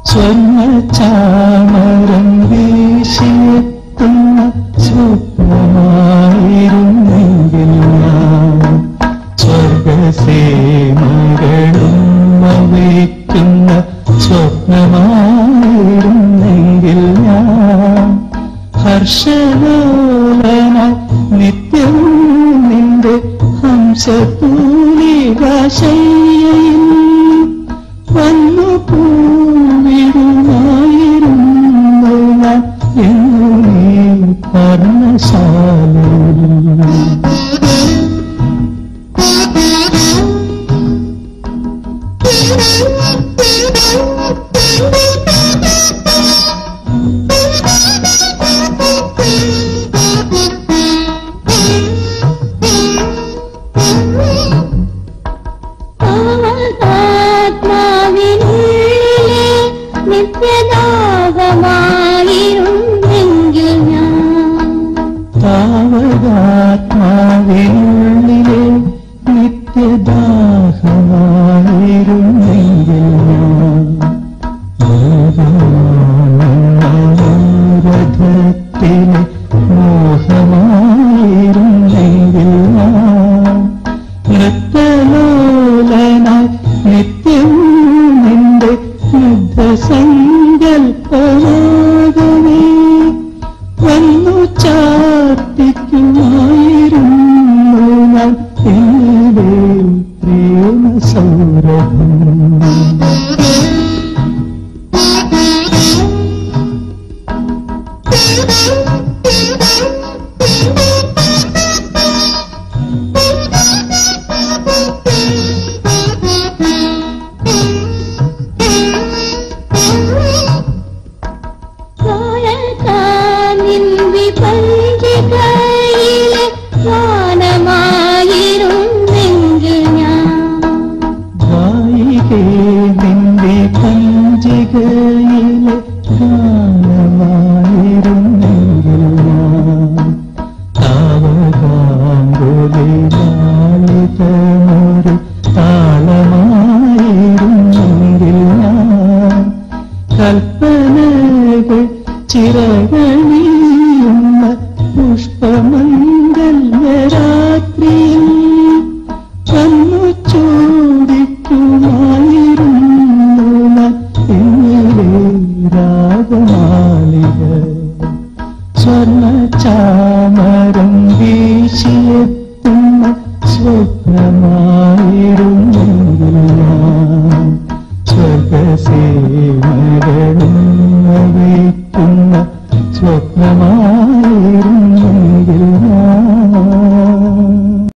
സ്വർണ്ണചാമരം വീശിയെത്തുന്ന സ്വപ്നമായിരുന്നെങ്കിൽ ഞാൻ സ്വർഗസേനകളും വയ്ക്കുന്ന സ്വപ്നമായിരുന്നെങ്കിൽ ഞാൻ ഹർഷലോലനായി നിത്യം നിന്റെ ഹംസതൂലികാശയ്യയിൽ വന്നു പൂവിടുമായിരുന്നു ഞാൻ എന്നു നീ പർണശാലയിൽ. താവകാത്മാവിനുള്ളിലെ നിത്യദാഹമായിരുന്നെങ്കിൽ രഥത്തിലെ മോഹമായിരുന്നെങ്കിൽ നൃത്തലോലനായി നിത്യം നിന്റെ യുദ്ധസങ്കൽപ്പമാകവേ വന്നു ചാർത്തിക്കുമായിരുന്നു ഞാൻ എന്റെ പ്രേമസൗരഭം. നിന്റെ പഞ്ചികയിലെ ഗാനമായിരുന്നെങ്കിൽ ഞാൻ താവകാംബുലിലാളിതമൊരു താളമായിരുന്നെങ്കിൽ ഞാൻ കൽപ്പനകൾ ചിറകണിയുന്ന പുഷ്പമംഗല്യരാത്രിയിൽ വന്നു ചൂടിക്കുമായിരുന്നു എന്നിലെ രാഗമാലിക. സ്വർണ്ണചാമരം വീശിയെത്തുന്ന സ്വപ്നമായിരുന്നെങ്കിൽ ഞാൻ സ്വർഗസേനകളും വയ്ക്കുന്ന സ്വപ്നമായിരുന്നു.